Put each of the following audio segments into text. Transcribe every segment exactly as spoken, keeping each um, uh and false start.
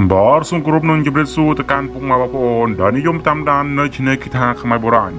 Bar sung group nung jebret su tekan pung ma bapon dan yom tam dan nơi chine kita khmai boran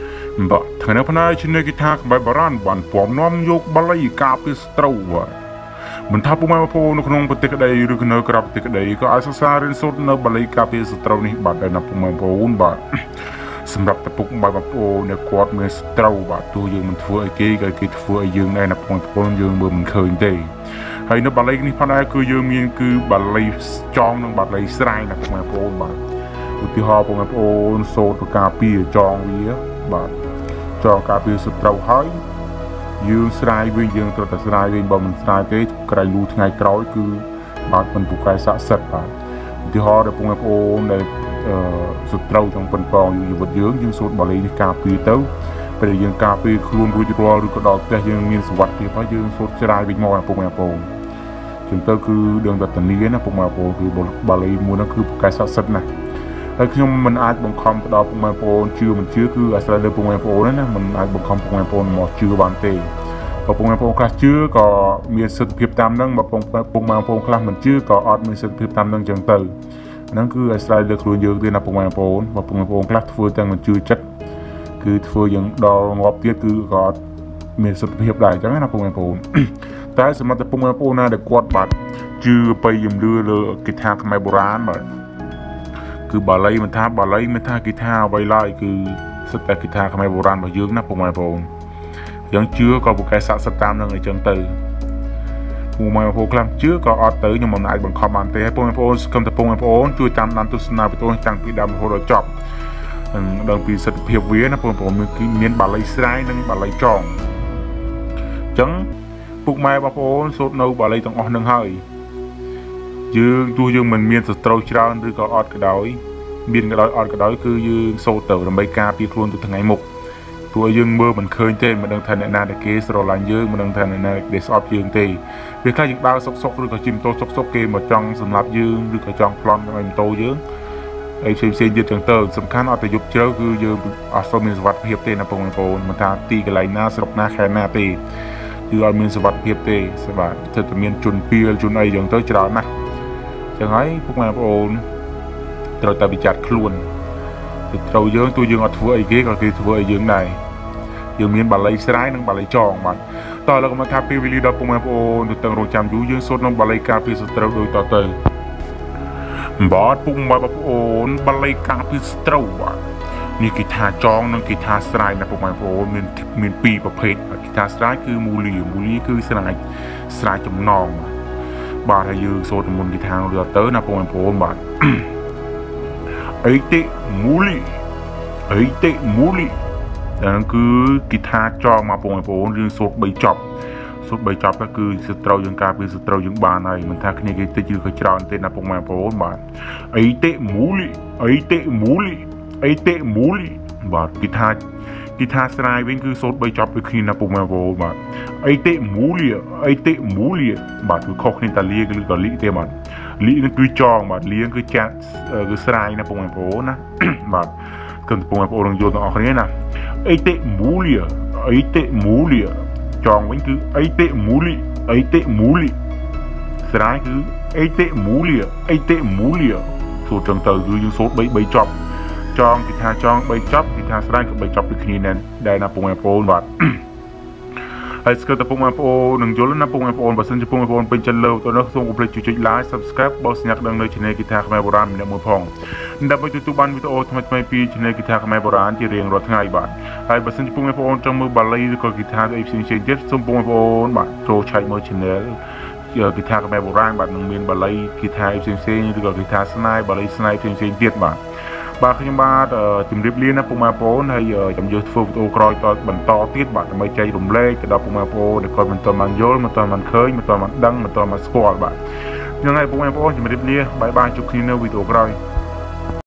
ba thane phana chine kita khmai boran ban pom nom yok balai ka pi strau waមិនថាពុកម៉ែបងប្អូននៅក្នុងប្រទេសក្តីឬនៅក្រៅប្រទេសក្តីក៏អាចសិក្សារៀនសូត្រនៅបាលីការពារសត្រូវនេះបាទដល់ណាពុកម៉ែបងប្អូនបាទសម្រាប់តែពុកម៉ែបងប្អូនអ្នកគាត់មានសត្រូវបាទទោះយើងមិនធ្វើអីគេក៏គេធ្វើឲ្យយើងដែរណាពុកម៉ែបងប្អូនយើងមើលមិនឃើញទេហើយនៅបាលីនេះផងដែរគឺយើងមានគឺបាលីចងនិងបាលីស្រែងណាពុកម៉ែបងប្អូនបាទឧទាហរណ៍ពុកម៉ែបងប្អូនសូត្រការពារចងវាបាទចងការពារសត្រូវហើយយើងស្រាយវិញយើងត្រូវតែស្រាយវិញបើមិនស្រាយទេក្រៃលូថ្ងៃក្រោយគឺបាទមិនពូកែស័ក្តិសិទ្ធិបាទឧទាហរណ៍ដល់ពុកម៉ែបងប្អូនដែលសត្រូវចង់ប៉ុនប៉ងជីវិតយើងយើងសូត្របាលីនេះការពារទៅពេលយើងការពារខ្លួនរួចរាល់ឬក៏ដល់ផ្ទះយើងមានសុវត្ថិភាពហើយយើងសូត្រស្រាយវិញមកពុកម៉ែបងប្អូនចឹងទៅគឺដឹងតែធានាណាពុកម៉ែបងប្អូនគឺបាលីមួយនោះគឺពូកែស័ក្តិសិទ្ធិណាហើយខ្ញុំមិនអាចបង្ខំទៅដល់ពុកម៉ែបងប្អូនជឿមិនជឿគឺអាស្រ័យលើពុកម៉ែបងប្អូនណាមិនអាចបង្ខំពុកម៉ែបងប្អូនមកជឿបានទេបើពុកម៉ែបងប្អូនខ្លះជឿក៏មានសិទ្ធិភាពតាមនឹងបើពុកពុកម៉ែបងប្អូនខ្លះមិនជឿក៏អត់មានសិទ្ធិភាពតាមនឹងចឹងទៅហ្នឹងគឺអាស្រ័យលើខ្លួនយើងទេណាពុកម៉ែបងប្អូនបើពុកម៉ែបងប្អូនខ្លះធ្វើទាំងមិនជឿចិត្តគឺធ្វើយ៉ាងដល់ងាប់ទៀតគឺក៏អត់មានសិទ្ធិភាពដែរចឹងណាពុកម៉ែបងប្អូនតែសម្រាប់តែពុកម៉ែបងប្អូនណាដែលគាត់បាទជឿទៅយំលឺលើកិច្ចការខ្មែរបុរាណបាទគឺបាលីមិនថាបាលីមិនថាគិថាអ្វីឡើយគឺសិតតែគិថាខ្មែរបុរាណរបស់យើងណាពុកម៉ែបងប្អូនយើងជឿក៏ពូកែស័ក្តិសិទ្ធិតាមនឹងអីចឹងទៅពុកម៉ែបងប្អូនខ្លះជឿក៏អត់ទៅខ្ញុំមិនអាចបង្ខំបានទេហើយពុកម៉ែបងប្អូនស្គមតែពុកម៉ែបងប្អូនជួយតាមដានទស្សនាវីដេអូតាំងពីដើមរហូតដល់ចប់នឹងដល់ពីសិទ្ធិភាពវាណាពុកម៉ែបងប្អូនមានបាលីស្រែនិងបាលីចងអញ្ចឹងពុកម៉ែបងប្អូនសូត្រនៅបាលីទាំងអស់នឹងហើយយើងទោះយើងមិនមានសត្រូវច្រើនឬក៏អត់ក៏ដោយមានក៏ដោយអត់ក៏ដោយគឺយើងសូត្រទៅដើម្បីការពារខ្លួនទៅថ្ងៃមុខព្រោះយើងមើលមិនឃើញទេមិនដឹងថាអ្នកណាដែលគេស្រឡាញ់យើងមិនដឹងថាអ្នកណាដែលស្អប់យើងទេវាខ្លះយើងដើរសុកសុកឬក៏ជិះម៉ូតូសុកសុកគេមកចង់សម្លាប់យើងឬក៏ចង់ប្លន់ឲ្យម៉ូតូយើងហើយផ្សេងផ្សេងទៀតចឹងទៅសំខាន់អត់ទៅយប់ជ្រៅគឺយើងអត់សូវមានសុវត្ថិភាពទេណាបងប្អូនមិនថាទីកន្លែងណាស្រុកណាខេត្តណាទេគឺអត់មានសុវត្ថិភាពទេស្បាទទៅតែមានជនពីលជនអីចឹងទៅច្រើនណាស់ចឹងហើយពុកម៉ែបងប្អូនត្រូវតែពិចារណាខ្លួនទៅត្រូវយើងទោះយើងអត់ធ្វើអីគេក៏គេធ្វើឲ្យយើងដែរយើងមានបាលីស្រែនិងបាលីចងបាទតោះឥឡូវមកថាពេលវេលាដល់ពុកម៉ែបងប្អូនទៅតឹងរងចាំយូរយើងសូត្រក្នុងបាលីការពារសត្រូវដូចតទៅបាទពុកម៉ែបងប្អូនបាលីការពារសត្រូវបាទនេះគេថាចងនិងគេថាស្រែណាពុកម៉ែបងប្អូនមានមានពីរប្រភេទគេថាស្រែគឺមូលីមូលីគឺស្រែស្រែចំណងបាទហើយយើងសូត្រមុនគេថាដូចទៅណាពុកម៉ែបងប្អូនបាទអីតិមូលីអីតិមូលីហ្នឹងគឺគិថាចងមកបងប្អូនយើងសូត្របីចប់សូត្របីចប់ទៅគឺសត្រូវយើងការពារសត្រូវយើងបានហើយមិនថាគ្នាគេតិចឬក៏ច្រើនទេណាបងប្អូនបាទអីតិមូលីអីតិមូលីអីតិមូលីបាទគិថាគិថាស្រាយវិញគឺសូត្របីចប់ដូចគ្នាណាបងប្អូនបាទអីតិមូលីអីតិមូលីបាទគឺខុសគ្នាតាលាឬក៏លីទេបាទលីនឹងគឺចងបាទលៀងគឺចាក់គឺស្រាយណាបងប្អូនណាបាទគឺបងប្អូននឹងយល់ទាំងអស់គ្នាណាអីតិមូលីអីតិមូលីចងវិញគឺអីតិមូលីអីតិមូលីស្រាយគឺអីតិមូលីអីតិមូលីសូត្រចឹងទៅគឺយើងសូត្របីបីចប់ចងគេថាចងបីចប់គេថាស្រាយក៏បីចប់ដូចគ្នាដែរដែរណាបងប្អូនបាទហើយស្គាល់តែពុកម៉ែបងប្អូននឹងយល់ណាពុកម៉ែបងប្អូនបើសិនជាពុកម៉ែបងប្អូនពេញចិត្តលើទៅនោះសូមកុំភ្លេចជួយចុច like subscribe បោះសញ្ញាក្តឹងនៅ channel គិថាខ្មែរបុរាណម្នាក់មួយផងដើម្បីទទួលបានវីដេអូថ្មីៗពី channel គិថាខ្មែរបុរាណជារៀងរាល់ថ្ងៃបាទហើយបើសិនជាពុកម៉ែបងប្អូនចង់មើលបាលីឬក៏គិថាអីផ្សេងៗទៀតសូមពុកម៉ែបងប្អូនបាទចូលឆែកមើល channel គិថាខ្មែរបុរាណបាទនឹងមានបាលីគិថាអីផ្សេងៗឬក៏គិថាស្នាយបាលីស្នាយផ្សេងៗទៀតបាទបាទខ្ញុំបាទជម្រាបលាណាពុកម៉ែបងប្អូនហើយចាំយើងធ្វើវីដេអូក្រោយតបន្តទៀតបាទដើម្បីចែករំលែកទៅដល់ពុកម៉ែបងប្អូនដែលគាត់មិនទាន់បានយល់មិនទាន់បានឃើញមិនទាន់បានដឹងមិនទាន់បានស្គាល់បាទយ៉ាងណាពុកម៉ែបងប្អូនជម្រាបលាបាយបាយជួបគ្នានៅវីដេអូក្រោយ